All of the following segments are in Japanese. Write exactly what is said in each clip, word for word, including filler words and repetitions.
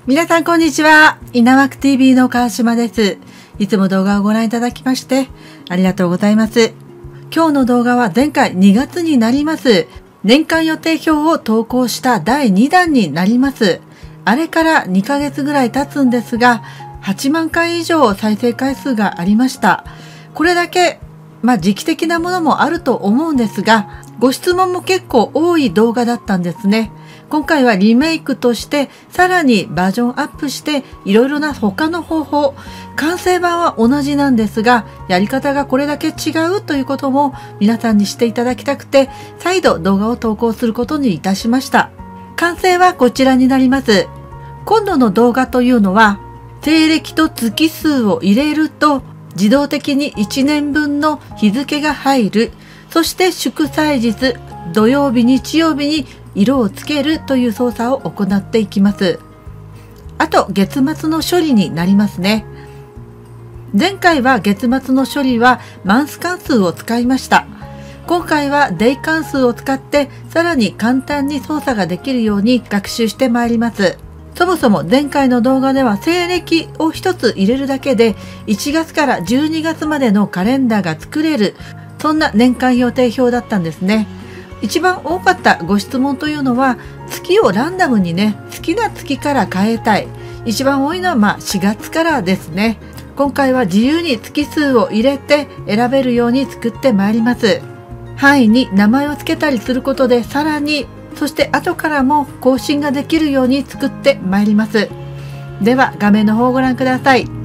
皆さんこんにちは。稲枠 ティーブイ の川島です。いつも動画をご覧いただきましてありがとうございます。今日の動画は前回にがつになります年間予定表を投稿しただいにだんになります。あれからにかげつぐらい経つんですが、はちまんかい以上再生回数がありました。これだけまあ時期的なものもあると思うんですが、ご質問も結構多い動画だったんですね。今回はリメイクとしてさらにバージョンアップしていろいろな他の方法、完成版は同じなんですがやり方がこれだけ違うということも皆さんにしていただきたくて、再度動画を投稿することにいたしました。完成はこちらになります。今度の動画というのは西暦と月数を入れると自動的にいちねんぶんの日付が入る。そして祝祭日、土曜日、日曜日に色をつけるという操作を行っていきます。あと月末の処理になりますね。前回は月末の処理はマンス関数を使いました。今回はデイ関数を使ってさらに簡単に操作ができるように学習してまいります。そもそも前回の動画では西暦を一つ入れるだけでいちがつからじゅうにがつまでのカレンダーが作れる、そんな年間予定表だったんですね。一番多かったご質問というのは月をランダムにね、好きな月から変えたい。一番多いのはまあしがつからですね。今回は自由に月数を入れて選べるように作ってまいります。範囲に名前を付けたりすることでさらに、そして後からも更新ができるように作ってまいります。では画面の方をご覧ください。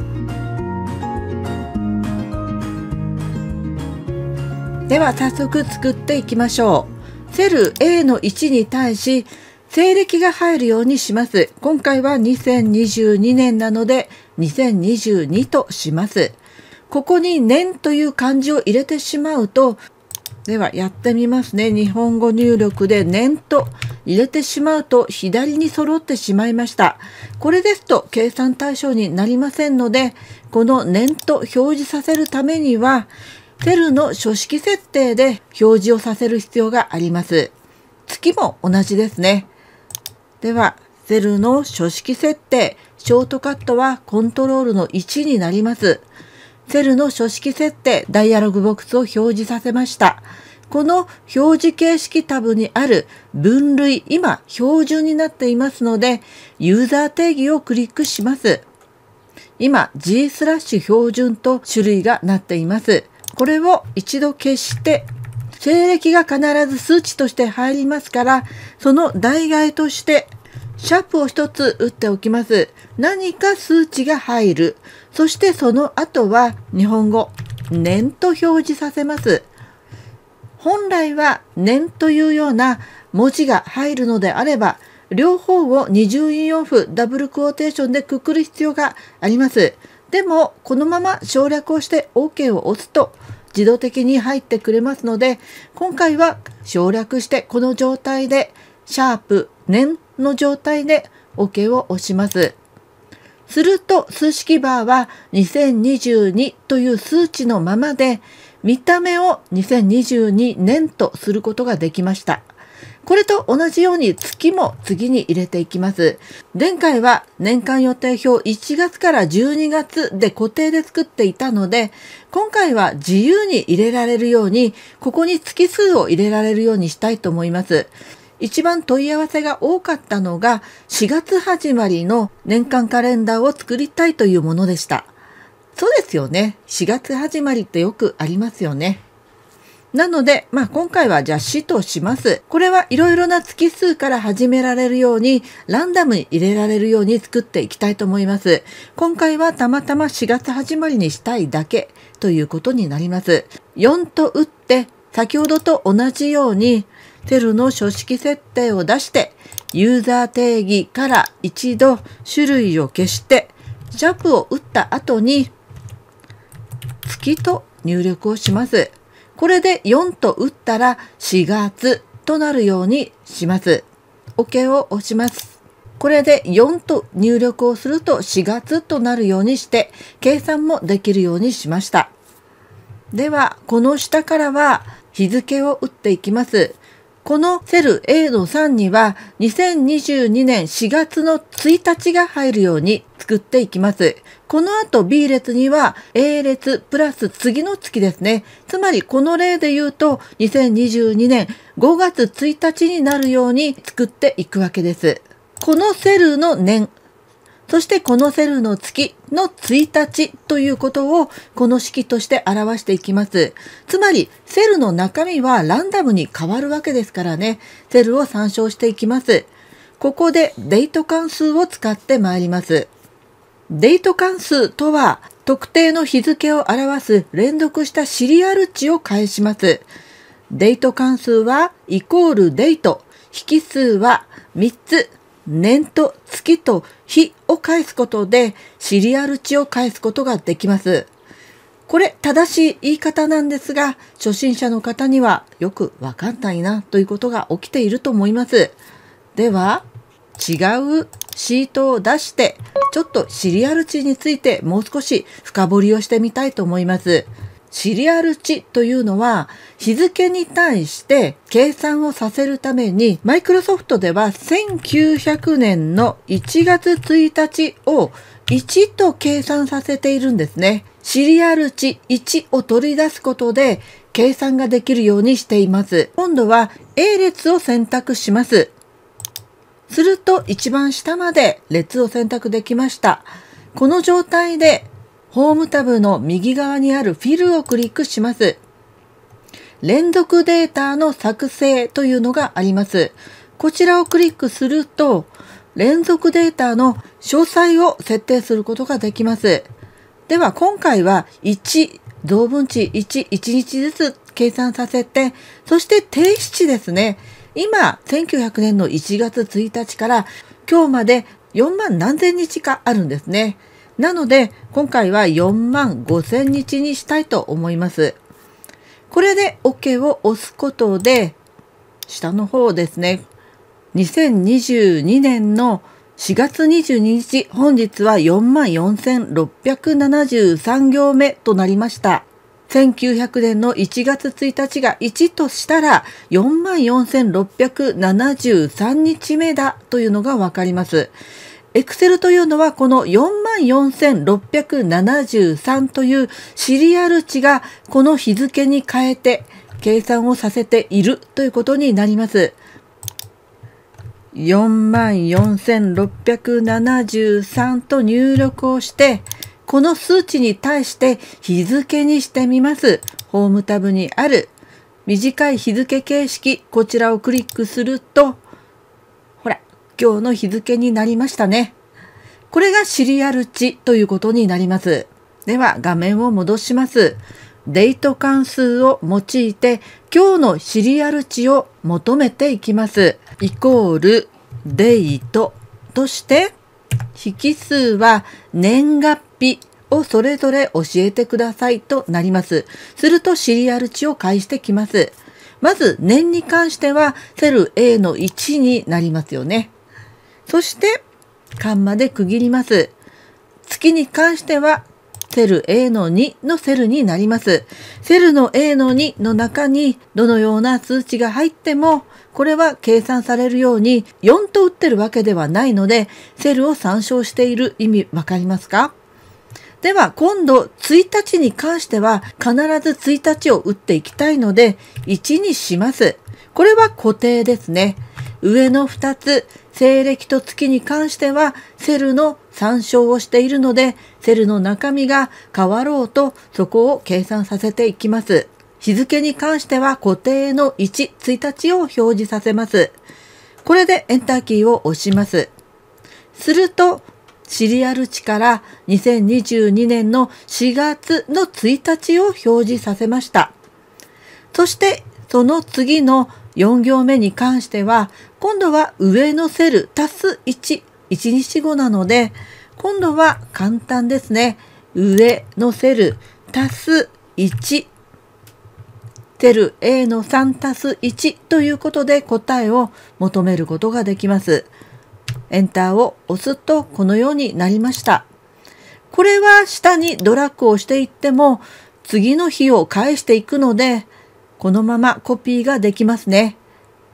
では早速作っていきましょう。セル エー のいちに対し西暦が入るようにします。今回はにせんにじゅうにねんなのでにせんにじゅうにとします。ここに年という漢字を入れてしまうと、ではやってみますね。日本語入力で年と入れてしまうと左に揃ってしまいました。これですと計算対象になりませんので、この年と表示させるためにはセルの書式設定で表示をさせる必要があります。月も同じですね。ではセルの書式設定、ショートカットはコントロールのいちになります。セルの書式設定、ダイアログボックスを表示させました。この表示形式タブにある分類、今標準になっていますのでユーザー定義をクリックします。今 G スラッシュ標準と種類がなっています。これを一度消して、西暦が必ず数値として入りますから、その代替としてシャープを一つ打っておきます。何か数値が入る。そしてその後は日本語年と表示させます。本来は年というような文字が入るのであれば、両方を二重引用符ダブルクォーテーションでくくる必要があります。でもこのまま省略をして オーケー を押すと自動的に入ってくれますので、今回は省略してこの状態でシャープ年の状態で オーケー を押します。すると数式バーはにせんにじゅうにという数値のままで、見た目をにせんにじゅうにねんとすることができました。これと同じように月も次に入れていきます。前回は年間予定表いちがつからじゅうにがつで固定で作っていたので、今回は自由に入れられるように、ここに月数を入れられるようにしたいと思います。一番問い合わせが多かったのがしがつ始まりの年間カレンダーを作りたいというものでした。そうですよね。しがつ始まりってよくありますよね。なので、まあ今回はじゃあしとします。これはいろいろな月数から始められるように、ランダムに入れられるように作っていきたいと思います。今回はたまたましがつ始まりにしたいだけということになります。よんと打って、先ほどと同じように、セルの書式設定を出して、ユーザー定義から一度種類を消して、シャープを打った後に、月と入力をします。これでよんと打ったらしがつとなるようにします。オーケー を押します。これでよんと入力をするとしがつとなるようにして計算もできるようにしました。ではこの下からは日付を打っていきます。 このセル エー のさんにはにせんにじゅうにねんしがつのついたちが入るように作っていきます。この後 ビー 列には エー 列プラス次の月ですね。つまりこの例で言うとにせんにじゅうにねんごがつついたちになるように作っていくわけです。このセルの年、そしてこのセルの月のついたちということをこの式として表していきます。つまりセルの中身はランダムに変わるわけですからね。セルを参照していきます。ここでデート関数を使ってまいります。デート関数とは特定の日付を表す連続したシリアル値を返します。デート関数はイコールデート、引数はみっつ、年と月と日を返すことでシリアル値を返すことができます。これ正しい言い方なんですが、初心者の方にはよくわかんないなということが起きていると思います。では違うシートを出してちょっとシリアル値についてもう少し深掘りをしてみたいと思います。シリアル値というのは日付に対して計算をさせるためにマイクロソフトではせんきゅうひゃくねんのいちがつついたちをいちと計算させているんですね。シリアル値いちを取り出すことで計算ができるようにしています。今度は エー 列を選択します。すると一番下まで列を選択できました。この状態でホームタブの右側にあるフィルをクリックします。連続データの作成というのがあります。こちらをクリックすると、連続データの詳細を設定することができます。では今回はいち、同分値いち、いちにちずつ計算させて、そして定子値ですね。今、せんきゅうひゃくねんのいちがつついたちから今日までよんまん何千日かあるんですね。なので今回はよんまんごせんにちにしたいと思います。これで OK を押すことで下の方ですね。にせんにじゅうにねんのしがつにじゅうににち、本日は よんまんよんせんろっぴゃくななじゅうさん 行目となりました。せんきゅうひゃくねんのいちがつついたちがいちとしたら よんまんよんせんろっぴゃくななじゅうさん 日目だというのがわかります。Excel というのはこの よんまんよんせんろっぴゃくななじゅうさん というシリアル値がこの日付に変えて計算をさせているということになります。よんまんよんせんろっぴゃくななじゅうさんと入力をしてこの数値に対して日付にしてみます。ホームタブにある短い日付形式、こちらをクリックするとほら今日の日付になりましたね。これがシリアル値ということになります。では画面を戻します。デート関数を用いて今日のシリアル値を求めていきます。イコールデートとして引数は年月日をそれぞれ教えてくださいとなります。するとシリアル値を返してきます。まず年に関してはセル エー のいちになりますよね。そしてカンマで区切ります。月に関してはセル エー のにのセルになります。セルの エー のにの中にどのような数値が入ってもこれは計算されるようによんと打ってるわけではないのでセルを参照している意味わかりますか？では今度ついたちに関しては必ずついたちを打っていきたいのでいちにします。これは固定ですね。上のふたつ西暦と月に関してはセルの参照をしているのでセルの中身が変わろうとそこを計算させていきます。日付に関しては固定のいち、ついたちを表示させます。これでエンターキーを押します。するとシリアル値からにせんにじゅうにねんのしがつのついたちを表示させました。そしてその次のよん行目に関しては今度は上のセル足すいち、いちにちごなので今度は簡単ですね。上のセル足すいち、セル エー のさん足すいちということで答えを求めることができます。エンターを押すとこのようになりました。これは下にドラッグをしていっても次の日を返していくのでこのままコピーができますね。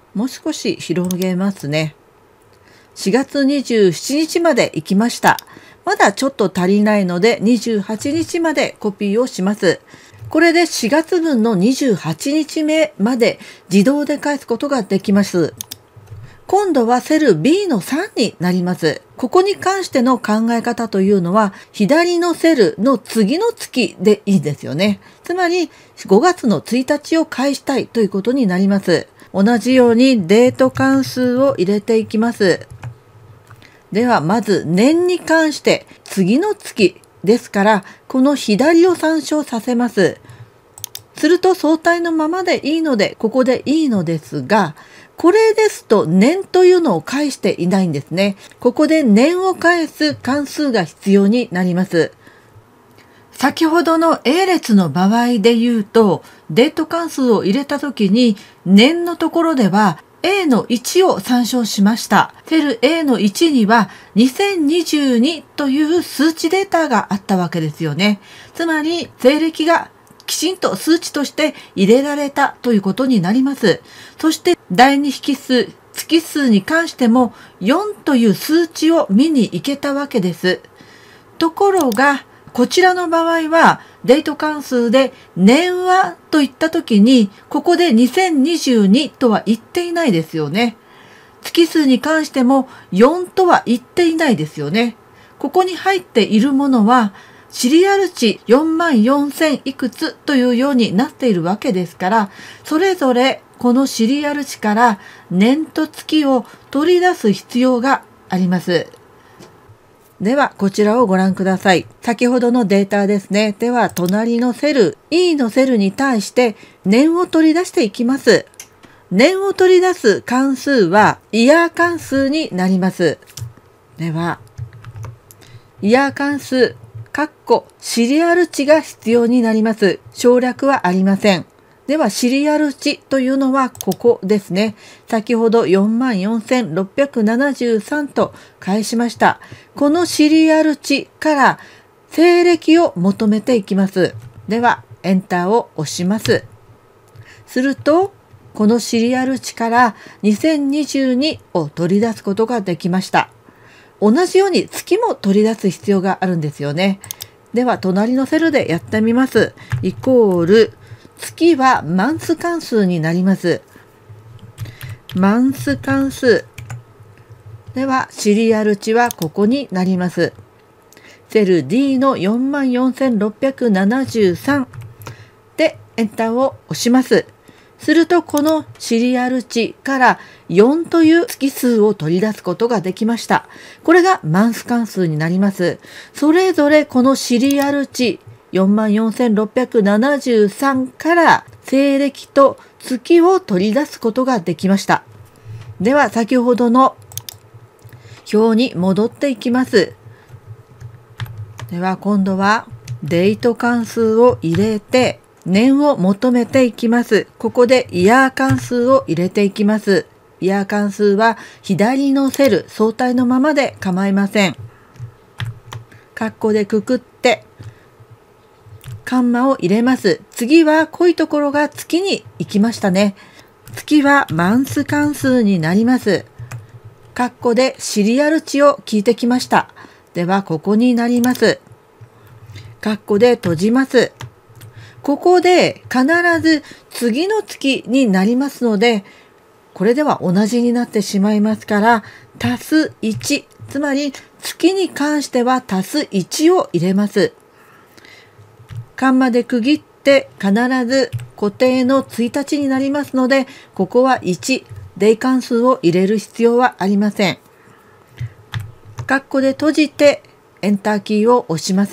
もう少し広げますね。しがつにじゅうしちにちまで行きました。まだちょっと足りないのでにじゅうはちにちまでコピーをします。これでしがつぶんのにじゅうはちにちめまで自動で返すことができます。今度はセル ビー のさんになります。ここに関しての考え方というのは、左のセルの次の月でいいですよね。つまりごがつのついたちを返したいということになります。同じようにデート関数を入れていきます。ではまず年に関して次の月ですから、この左を参照させます。すると相対のままでいいので、ここでいいのですが、これですと年というのを返していないんですね。ここで年を返す関数が必要になります。先ほどの A 列の場合で言うと、デート関数を入れたときに年のところでは エー のいちを参照しました。セル エー のいちにはにせんにじゅうにという数値データがあったわけですよね。つまり西暦がきちんと数値として入れられたということになります。そして第二引数、月数に関してもよんという数値を見に行けたわけです。ところが、こちらの場合はデート関数で年はと言ったときに、ここでにせんにじゅうにとは言っていないですよね。月数に関してもよんとは言っていないですよね。ここに入っているものは、シリアル値よんまんよんせんいくつというようになっているわけですから、それぞれこのシリアル値から年と月を取り出す必要があります。ではこちらをご覧ください。先ほどのデータですね。では隣のセル イー のセルに対して年を取り出していきます。年を取り出す関数はイヤー関数になります。ではイヤー関数かっこシリアル値が必要になります。省略はありません。ではシリアル値というのはここですね。先ほど よんまんよんせんろっぴゃくななじゅうさん と返しました。このシリアル値から西暦を求めていきます。ではエンターを押します。するとこのシリアル値からにせんにじゅうにを取り出すことができました。同じように月も取り出す必要があるんですよね。では隣のセルでやってみます。イコール月はマンス関数になります。マンス関数。ではシリアル値はここになります。セル ディー の よんまんよんせんろっぴゃくななじゅうさん でエンターを押します。するとこのシリアル値からよんという月数を取り出すことができました。これがマンス関数になります。それぞれこのシリアル値 よんまんよんせんろっぴゃくななじゅうさん から西暦と月を取り出すことができました。では先ほどの表に戻っていきます。では今度はデート関数を入れて年を求めていきます。ここでイヤー関数を入れていきます。イヤー関数は左のセル、相対のままで構いません。カッコでくくって、カンマを入れます。次は濃いところが月に行きましたね。月はマンス関数になります。カッコでシリアル値を聞いてきました。ではここになります。カッコで閉じます。ここで必ず次の月になりますので、これでは同じになってしまいますから、足すいち、つまり月に関しては足すいちを入れます。カンマで区切って必ず固定のついたちになりますので、ここはいち、デイ関数を入れる必要はありません。カッコで閉じてエンターキーを押します。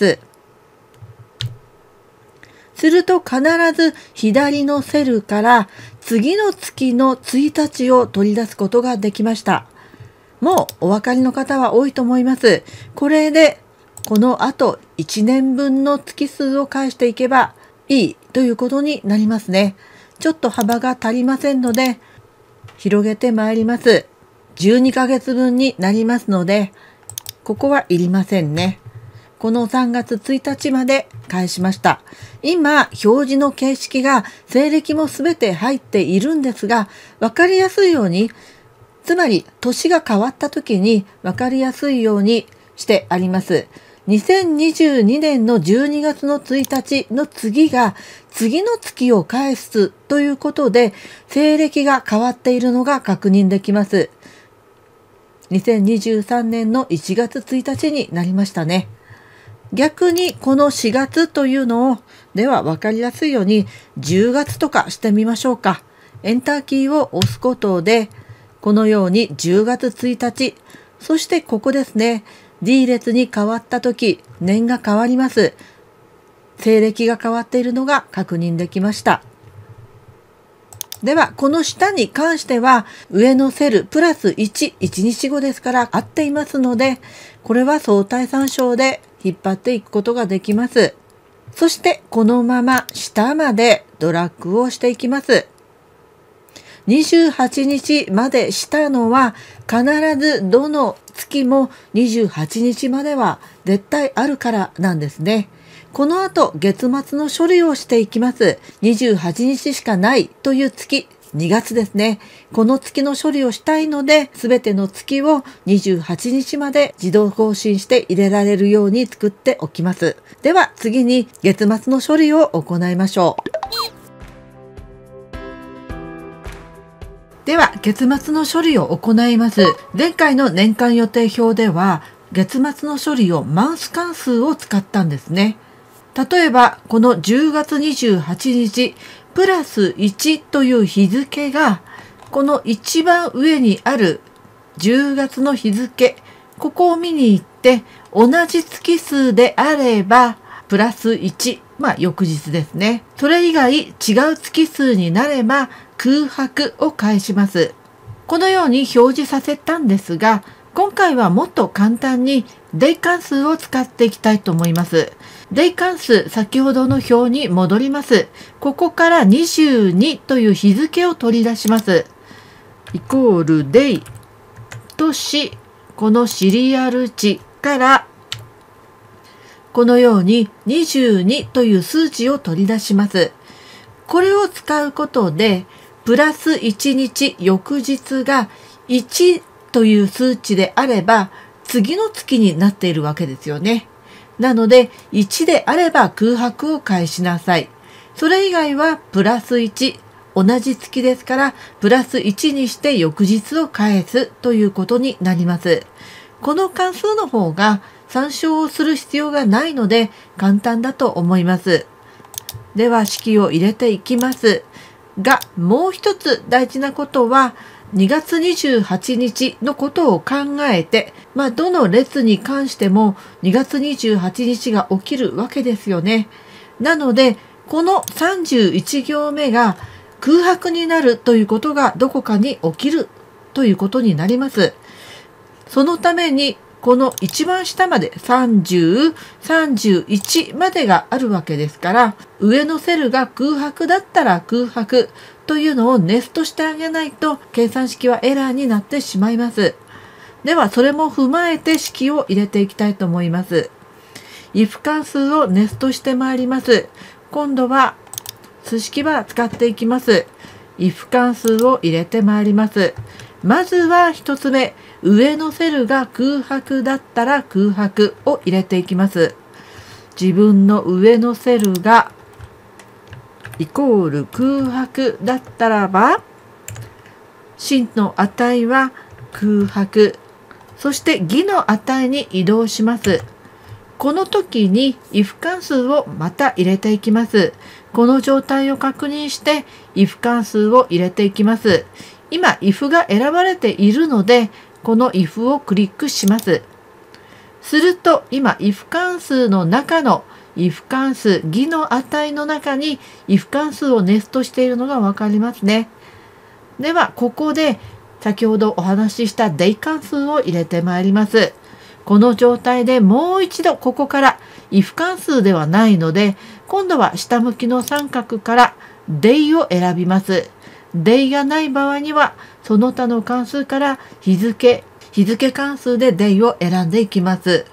すると必ず左のセルから次の月のついたちを取り出すことができました。もうお分かりの方は多いと思います。これでこの後いちねんぶんの月数を返していけばいいということになりますね。ちょっと幅が足りませんので広げてまいります。じゅうにかげつぶんになりますので、ここはいりませんね。 このさんがつついたちまで返しました。今、表示の形式が西暦もすべて入っているんですが、わかりやすいように、つまり年が変わった時にわかりやすいようにしてあります。にせんにじゅうにねんのじゅうにがつのついたちの次が次の月を返すということで、西暦が変わっているのが確認できます。にせんにじゅうさんねんのいちがつついたちになりましたね。逆にこのしがつというのを、では分かりやすいようにじゅうがつとかしてみましょうか。エンターキーを押すことで、このようにじゅうがつついたち、そしてここですね、D 列に変わった時、年が変わります。西暦が変わっているのが確認できました。では、この下に関しては、上のセルプラスいち、いちにちごですから合っていますので、これは相対参照で引っ張っていくことができます。そして、このまま下までドラッグをしていきます。にじゅうはちにちまでしたのは、必ずどの月もにじゅうはちにちまでは絶対あるからなんですね。この後、月末の処理をしていきます。にじゅうはちにちしかないという月、にがつですね。この月の処理をしたいので、すべての月をにじゅうはちにちまで自動更新して入れられるように作っておきます。では次に月末の処理を行いましょう。では月末の処理を行います。前回の年間予定表では月末の処理をマンス関数を使ったんですね。例えばこのじゅうがつにじゅうはちにちプラスいちという日付がこの一番上にあるじゅうがつの日付、ここを見に行って同じ月数であればプラスいち、まあ翌日ですね。それ以外違う月数になれば空白を返します。このように表示させたんですが、今回はもっと簡単にデイ関数を使っていきたいと思います。デイ関数、先ほどの表に戻ります。ここからにじゅうにという日付を取り出します。イコールデイとし、このシリアル値からこのようににじゅうにという数値を取り出します。これを使うことで、プラスいちにち翌日がいちという数値であれば、次の月になっているわけですよね。なので、いちであれば空白を返しなさい。それ以外はプラスいち。同じ月ですから、プラスいちにして翌日を返すということになります。この関数の方が参照をする必要がないので簡単だと思います。では式を入れていきますが、もう一つ大事なことはにがつにじゅうはちにちのことを考えて、まあどの列に関してもにがつにじゅうはちにちが起きるわけですよね。なのでこのさんじゅういち行目が空白になるということがどこかに起きるということになります。そのためにこの一番下までさんじゅう、さんじゅういちまでがあるわけですから、上のセルが空白だったら空白というのをネストしてあげないと計算式はエラーになってしまいます。ではそれも踏まえて式を入れていきたいと思います。if 関数をネストしてまいります。今度は数式は使っていきます。if 関数を入れてまいります。まずは一つ目、上のセルが空白だったら空白を入れていきます。自分の上のセルがイコール空白だったらば、真の値は空白、そして偽の値に移動します。この時に if 関数をまた入れていきます。この状態を確認して if 関数を入れていきます。今 if が選ばれているので、この if をクリックします。すると今 if 関数の中の if 関数偽の値の中に if 関数をネストしているのがわかりますね。ではここで先ほどお話しした デイ 関数を入れてまいります。この状態でもう一度ここから if 関数ではないので、今度は下向きの三角から デイ を選びます。デイ がない場合にはその他の関数から日付、日付関数で デイ を選んでいきます。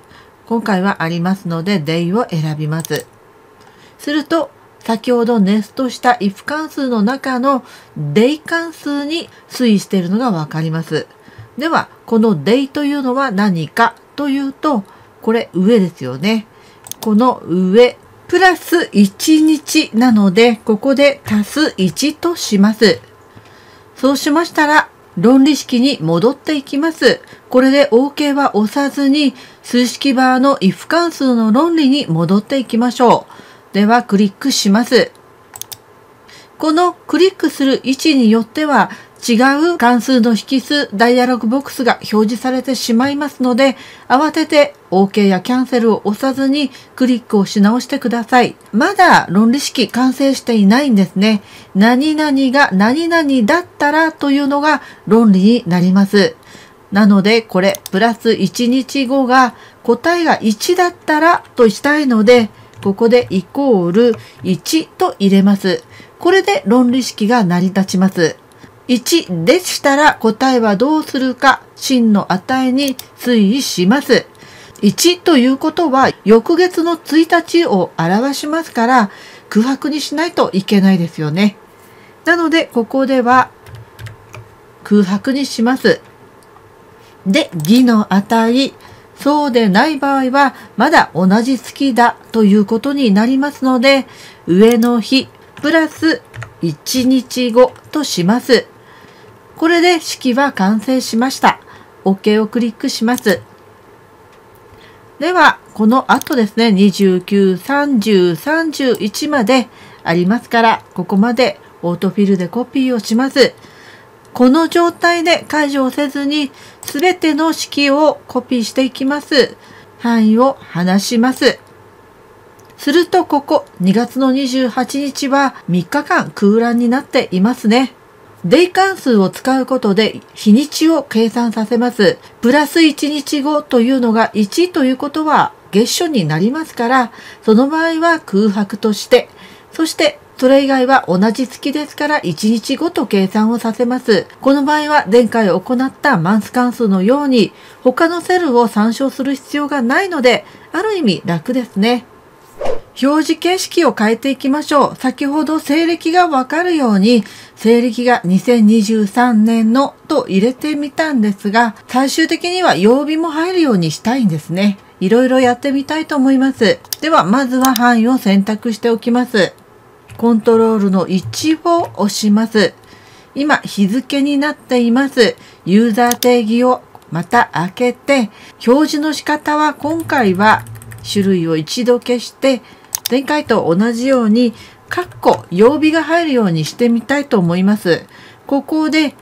今回はありますので Day を選びます。すると先ほどネストした if 関数の中の Day 関数に推移しているのがわかります。ではこの Day というのは何かというと、これ上ですよね。この上プラスいちにちなので、ここで足すいちとします。そうしましたら論理式に戻っていきます。これで OK は押さずに数式バーの if 関数の論理に戻っていきましょう。ではクリックします。このクリックする位置によっては違う関数の引数ダイアログボックスが表示されてしまいますので、慌てて OK やキャンセルを押さずにクリックをし直してください。まだ論理式完成していないんですね。何々が何々だったらというのが論理になります。なのでこれプラスいちにちごが答えがいちだったらとしたいので、ここでイコールいちと入れます。これで論理式が成り立ちます。いちでしたら答えはどうするか真の値に推移します。いちということは翌月のついたちを表しますから空白にしないといけないですよね。なのでここでは空白にします。で、義の値、そうでない場合はまだ同じ月だということになりますので、上の日プラスいちにちごとします。これで式は完成しました。OK をクリックします。では、この後ですね、にじゅうきゅう、さんじゅう、さんじゅういちまでありますから、ここまでオートフィルでコピーをします。この状態で解除をせずに、すべての式をコピーしていきます。範囲を離します。するとここにがつのにじゅうはちにちはみっかかん空欄になっていますね。デイ関数を使うことで日にちを計算させます。プラスいちにちごというのがいちということは月初になりますから、その場合は空白として、そしてそれ以外は同じ月ですからいちにちごと計算をさせます。この場合は前回行ったマンス関数のように他のセルを参照する必要がないので、ある意味楽ですね。表示形式を変えていきましょう。先ほど西暦がわかるように、西暦がにせんにじゅうさんねんのと入れてみたんですが、最終的には曜日も入るようにしたいんですね。いろいろやってみたいと思います。では、まずは範囲を選択しておきます。コントロールのいちを押します。今、日付になっています。ユーザー定義をまた開けて、表示の仕方は今回は種類を一度消して、前回と同じように、括弧曜日が入るようにしてみたいと思います。ここで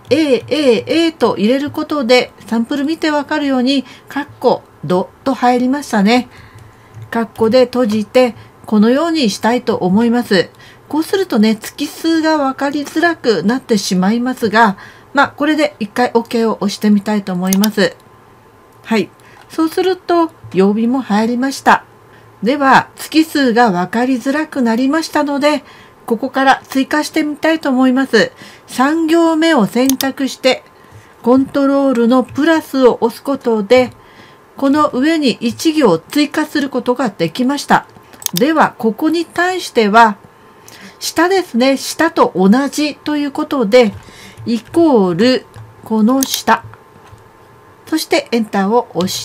A、A、A と入れることで、サンプル見てわかるように、括弧ドと入りましたね。括弧で閉じて、このようにしたいと思います。こうするとね、月数がわかりづらくなってしまいますが、まあ、これで一回 OK を押してみたいと思います。はい。そうすると、曜日も入りました。では、月数が分かりづらくなりましたので、ここから追加してみたいと思います。さん行目を選択して、コントロールのプラスを押すことで、この上にいち行追加することができました。では、ここに対しては、下ですね。下と同じということで、イコール、この下。そしてエンターを押して、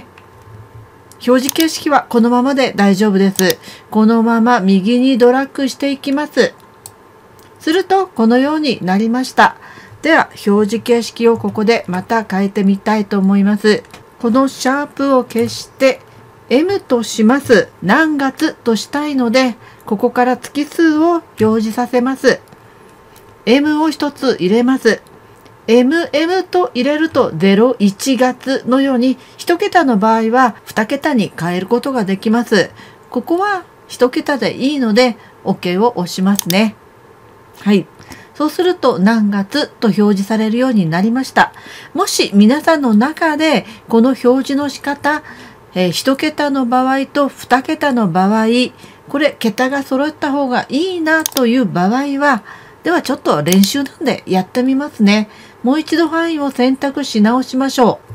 表示形式はこのままで大丈夫です。このまま右にドラッグしていきます。するとこのようになりました。では表示形式をここでまた変えてみたいと思います。このシャープを消して エム とします。何月としたいので、ここから月数を表示させます。エム を一つ入れます。エムエム と入れるとゼロいちがつのように一桁の場合はに桁に変えることができます。ここは一桁でいいので OK を押しますね。はい。そうすると何月と表示されるようになりました。もし皆さんの中でこの表示の仕方、えー、一桁の場合とに桁の場合、これ桁が揃った方がいいなという場合は、ではちょっと練習なんでやってみますね。もう一度範囲を選択し直しましょう。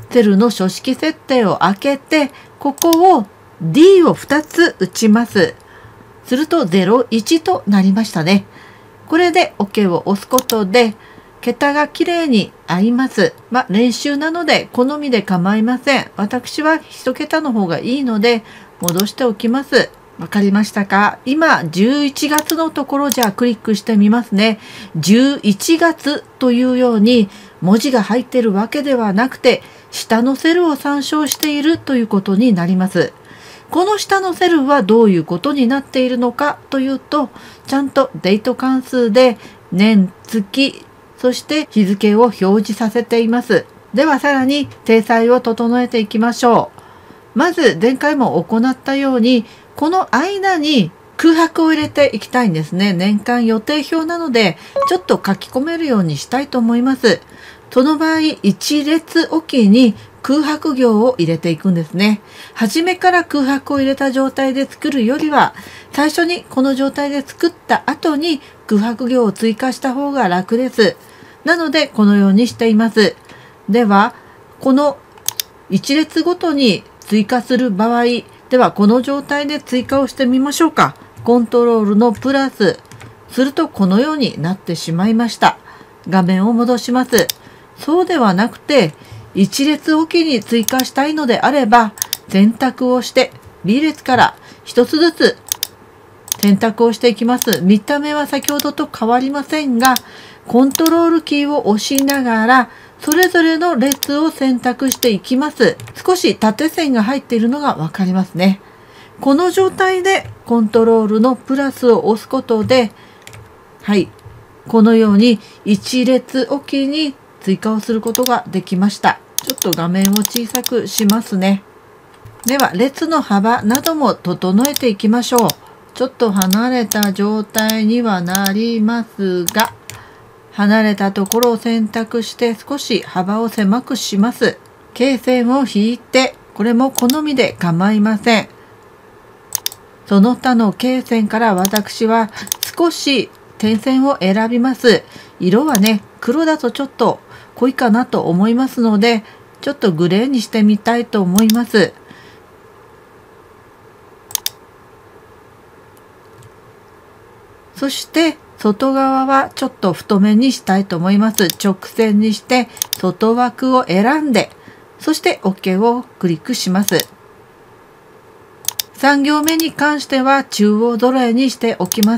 セルの書式設定を開けて、ここを ディー をふたつ打ちます。するとゼロいちとなりましたね。これで OK を押すことで、桁がきれいに合います。まあ、練習なので好みで構いません。私は一桁の方がいいので戻しておきます。わかりましたか？今じゅういちがつのところじゃあクリックしてみますね。じゅういちがつというように文字が入っているわけではなくて、下のセルを参照しているということになります。この下のセルはどういうことになっているのかというと、ちゃんとデート関数で年、月、そして日付を表示させています。ではさらに体裁を整えていきましょう。まず前回も行ったように、この間に空白を入れていきたいんですね。年間予定表なのでちょっと書き込めるようにしたいと思います。その場合いち列おきに空白行を入れていくんですね。初めから空白を入れた状態で作るよりは、最初にこの状態で作った後に空白行を追加した方が楽です。なのでこのようにしています。ではこのいち列ごとに追加する場合では、この状態で追加をしてみましょうか。コントロールのプラスするとこのようになってしまいました。画面を戻します。そうではなくていち列おきに追加したいのであれば、選択をして ビー 列からひとつずつ選択をしていきます。見た目は先ほどと変わりませんが、コントロールキーを押しながらそれぞれの列を選択していきます。少し縦線が入っているのがわかりますね。この状態でコントロールのプラスを押すことで、はい、このようにいち列おきに追加をすることができました。ちょっと画面を小さくしますね。では列の幅なども整えていきましょう。ちょっと離れた状態にはなりますが、離れたところを選択して少し幅を狭くします。罫線を引いて、これも好みで構いません。その他の罫線から私は少し点線を選びます。色はね、黒だとちょっと濃いかなと思いますので、ちょっとグレーにしてみたいと思います。そして外側はちょっと太めにしたいと思います。直線にして外枠を選んで、そして OK をクリックします。さん行目に関しては中央揃えにしておきます。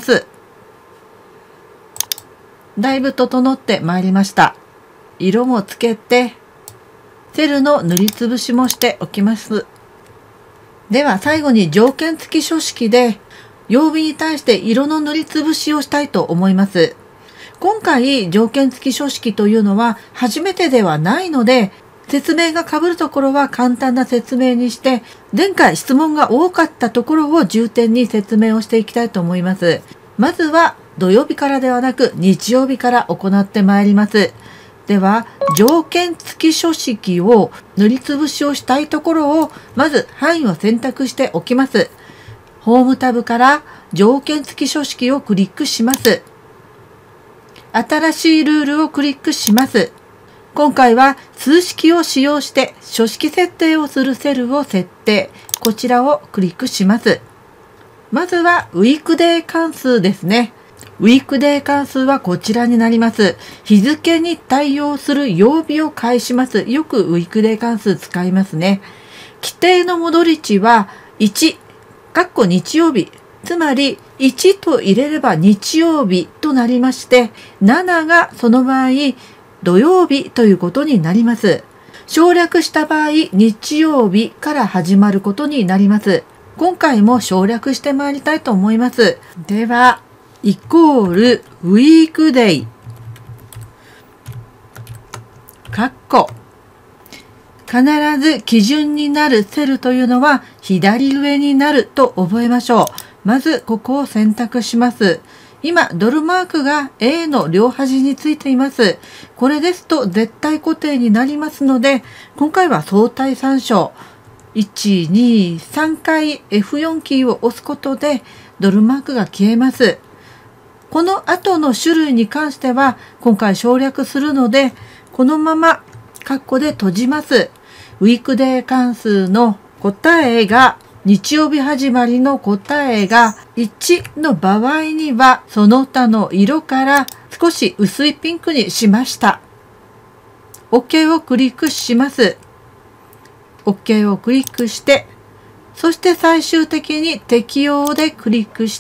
だいぶ整ってまいりました。色もつけて、セルの塗りつぶしもしておきます。では最後に条件付き書式で曜日に対して色の塗りつぶしをしたいと思います。今回条件付き書式というのは初めてではないので、説明が被るところは簡単な説明にして、前回質問が多かったところを重点に説明をしていきたいと思います。まずは土曜日からではなく日曜日から行ってまいります。では条件付き書式を塗りつぶしをしたいところをまず範囲を選択しておきます。ホームタブから条件付き書式をクリックします。新しいルールをクリックします。今回は数式を使用して書式設定をするセルを設定。こちらをクリックします。まずはウィークデー関数ですね。ウィークデー関数はこちらになります。日付に対応する曜日を返します。よくウィークデー関数使いますね。規定の戻り値はいち、かっこ日曜日。つまりいちと入れれば日曜日となりまして、なながその場合土曜日ということになります。省略した場合日曜日から始まることになります。今回も省略してまいりたいと思います。ではイコールウィークデイかっこ必ず基準になるセルというのは左上になると覚えましょう。まずここを選択します。今ドルマークが A の両端についています。これですと絶対固定になりますので、今回は相対参照いち、に、さんかい エフよん キーを押すことでドルマークが消えます。この後の種類に関しては今回省略するので、このままカッコで閉じます。 ウィークデー関数の答えが日曜日始まりの答えがいちの場合には、その他の色から少し薄いピンクにしました。OK をクリックします。OK をクリックして、そして最終的に適用でクリックして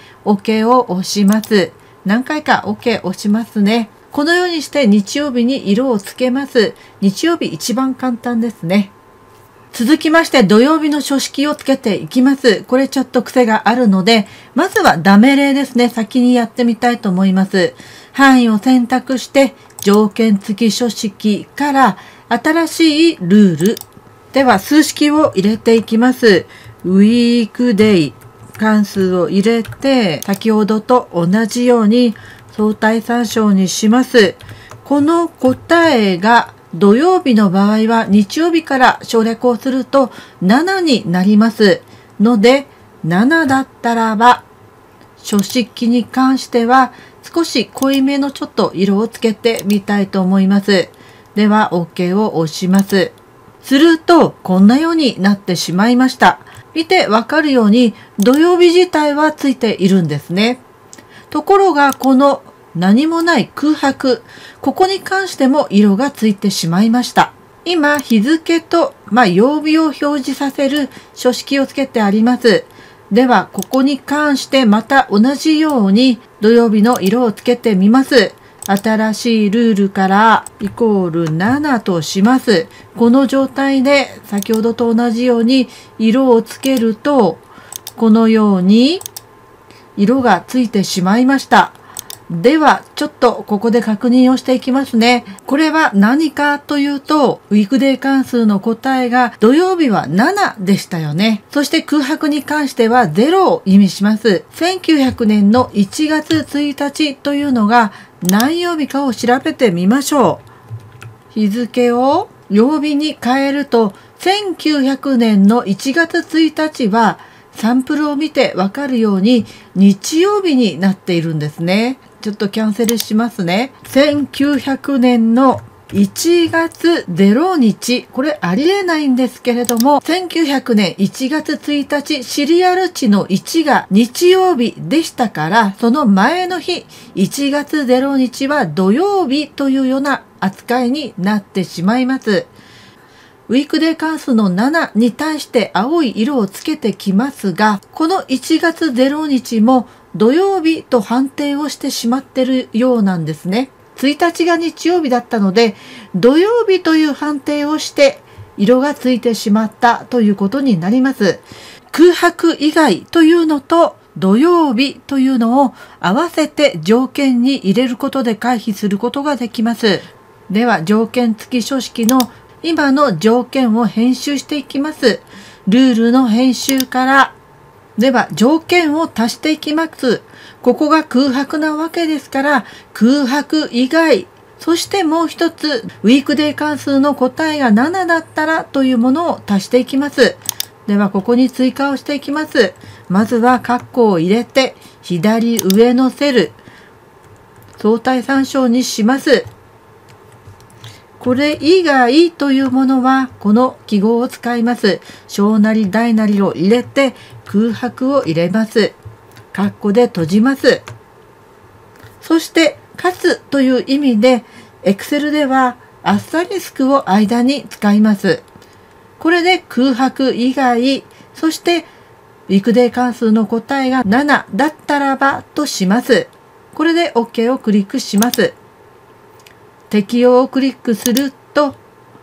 OK を押します。何回か OK 押しますね。このようにして日曜日に色をつけます。日曜日一番簡単ですね。続きまして土曜日の書式をつけていきます。これちょっと癖があるので、まずはダメ例ですね。先にやってみたいと思います。範囲を選択して条件付き書式から新しいルール。では数式を入れていきます。ウィークデイ関数を入れて、先ほどと同じように相対参照にします。この答えが土曜日の場合は日曜日から省略をするとななになりますので、ななだったらば書式に関しては少し濃いめのちょっと色をつけてみたいと思います。では OK を押します。するとこんなようになってしまいました。見てわかるように土曜日自体はついているんですね。ところがこの何もない空白、ここに関しても色がついてしまいました。今日付と、まあ、曜日を表示させる書式をつけてあります。ではここに関してまた同じように土曜日の色をつけてみます。新しいルールからイコールななとします。この状態で先ほどと同じように色をつけると、このように色がついてしまいました。ではちょっとここで確認をしていきますね。これは何かというと、ウィークデー関数の答えが土曜日はななでしたよね。そして空白に関してはゼロを意味します。せんきゅうひゃくねんのいちがつついたちというのが何曜日かを調べてみましょう。日付を曜日に変えると、せんきゅうひゃくねんのいちがつついたちはサンプルを見てわかるように日曜日になっているんですね。ちょっとキャンセルしますね。せんきゅうひゃくねんのいちがつぜろにち、これありえないんですけれども、せんきゅうひゃくねんいちがつついたち、シリアル値のいちが日曜日でしたから、その前の日、いちがつぜろにちは土曜日というような扱いになってしまいます。ウィークデー関数のななに対して青い色をつけてきますが、このいちがつぜろにちも土曜日と判定をしてしまっているようなんですね。ついたちが日曜日だったので、土曜日という判定をして色がついてしまったということになります。空白以外というのと土曜日というのを合わせて条件に入れることで回避することができます。では条件付き書式の今の条件を編集していきます。ルールの編集から、では条件を足していきます。ここが空白なわけですから、空白以外、そしてもう一つ、ウィークデー関数の答えがななだったらというものを足していきます。ではここに追加をしていきます。まずは括弧を入れて、左上のセル、相対参照にします。これ以外というものはこの記号を使います。小なり大なりを入れて空白を入れます。括弧で閉じます。そしてかつという意味で Excel ではアスタリスクを間に使います。これで空白以外、そしてウィークデー関数の答えがななだったらばとします。これで OK をクリックします。適用をクリックすると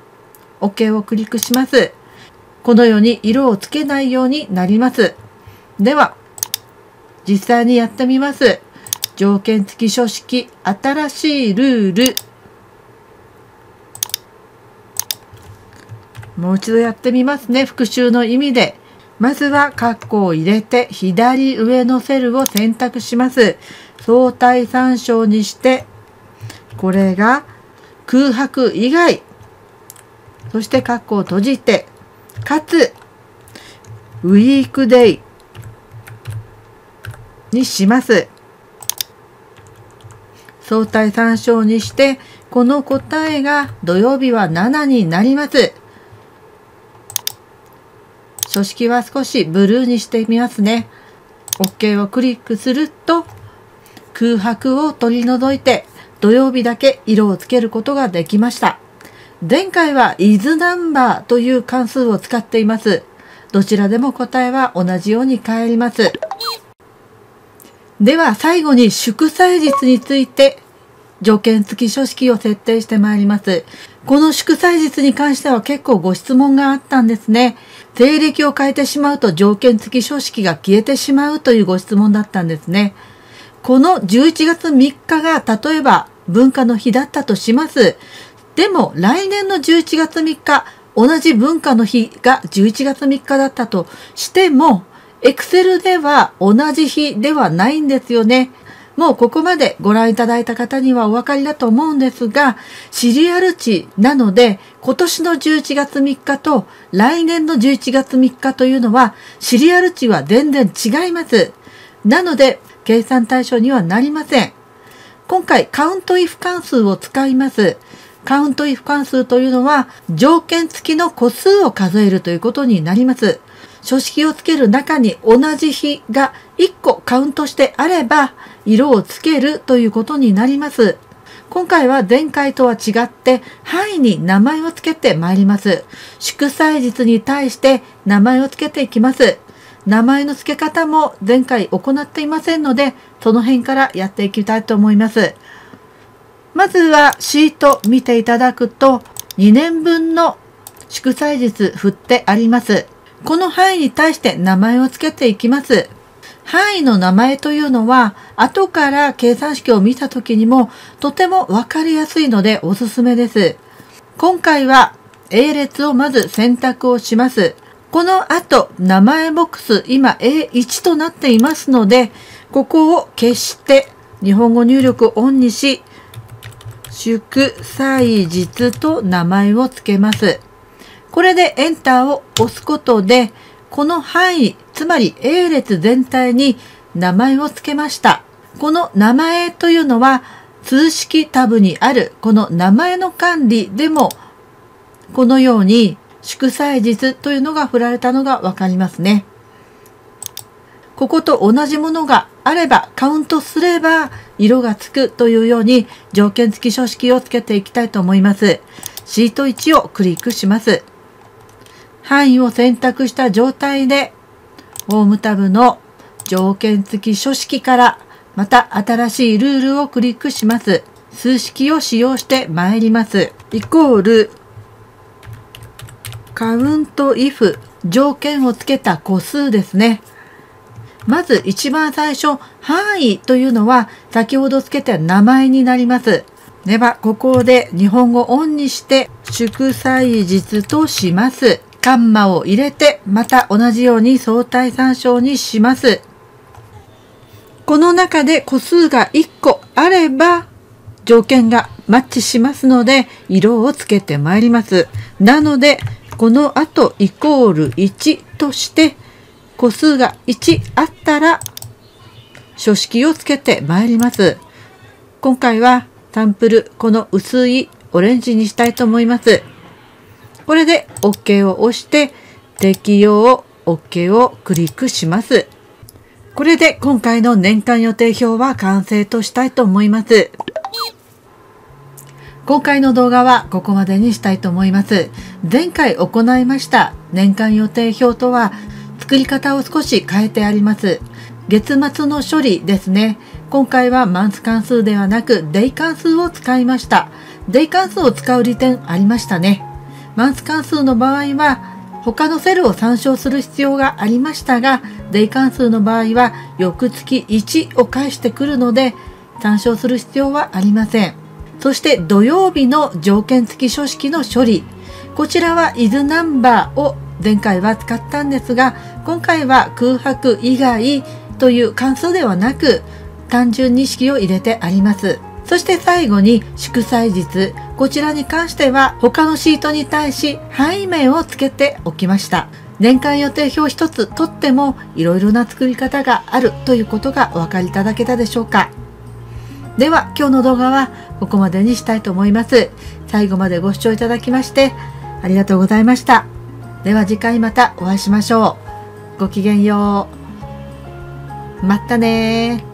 OK をクリックします。このように色をつけないようになります。では実際にやってみます。条件付き書式、新しいルール。もう一度やってみますね。復習の意味で。まずは括弧を入れて左上のセルを選択します。相対参照にして、これが空白以外、そして括弧を閉じて、かつウィークデイにします。相対参照にして、この答えが土曜日はななになります。 書式は少しブルーにしてみますね。OK をクリックすると空白を取り除いて土曜日だけ色をつけることができました。前回は is number という関数を使っています。どちらでも答えは同じように返ります。では最後に祝祭日について条件付き書式を設定してまいります。この祝祭日に関しては結構ご質問があったんですね。西暦を変えてしまうと条件付き書式が消えてしまうというご質問だったんですね。このじゅういちがつみっかが例えば文化の日だったとします。でも来年のじゅういちがつみっか、同じ文化の日がじゅういちがつみっかだったとしても、Excel では同じ日ではないんですよね。もうここまでご覧いただいた方にはお分かりだと思うんですが、シリアル値なので、今年のじゅういちがつみっかと来年のじゅういちがつみっかというのは、シリアル値は全然違います。なので、計算対象にはなりません。今回、カウントイフ関数を使います。カウントイフ関数というのは、条件付きの個数を数えるということになります。書式をつける中に同じ日がいっこカウントしてあれば、色をつけるということになります。今回は前回とは違って範囲に名前をつけてまいります。祝祭日に対して名前をつけていきます。名前の付け方も前回行っていませんので、その辺からやっていきたいと思います。まずはシート見ていただくと、にねんぶんの祝祭日振ってあります。この範囲に対して名前をつけていきます。範囲の名前というのは、後から計算式を見た時にもとてもわかりやすいのでおすすめです。今回は A 列をまず選択をします。この後、名前ボックス、今 エーいち となっていますので、ここを消して日本語入力をオンにし、祝祭日と名前を付けます。これでエンターを押すことで、この範囲、つまり A 列全体に名前を付けました。この名前というのは、通式タブにあるこの名前の管理でも、このように祝祭日というのが振られたのがわかりますね。ここと同じものがあれば、カウントすれば色がつくというように条件付き書式をつけていきたいと思います。シートいちをクリックします。範囲を選択した状態で、ホームタブの条件付き書式からまた新しいルールをクリックします。数式を使用してまいります。イコールカウントイフ条件をつけた個数ですね。まず一番最初、範囲というのは先ほどつけた名前になります。では、ここで日本語オンにして祝祭日とします。カンマを入れて、また同じように相対参照にします。この中で個数がいっこあれば、条件がマッチしますので、色をつけてまいります。なので、この後イコールいちとして、個数がいちあったら、書式をつけてまいります。今回はサンプル、この薄いオレンジにしたいと思います。これで OK を押して、適用 OK をクリックします。これで今回の年間予定表は完成としたいと思います。今回の動画はここまでにしたいと思います。前回行いました年間予定表とは作り方を少し変えてあります。月末の処理ですね。今回はマンス関数ではなくデイ関数を使いました。デイ関数を使う利点ありましたね。マンス関数の場合は他のセルを参照する必要がありましたが、デイ関数の場合は翌月いちを返してくるので参照する必要はありません。そして土曜日の条件付き書式の処理。こちらは is number を前回は使ったんですが、今回は空白以外という関数ではなく単純に式を入れてあります。そして最後に祝祭日。こちらに関しては他のシートに対し範囲名をつけておきました。年間予定表一つとってもいろいろな作り方があるということがお分かりいただけたでしょうか。では今日の動画はここまでにしたいと思います。最後までご視聴いただきましてありがとうございました。 では次回またお会いしましょう。ごきげんよう。またね。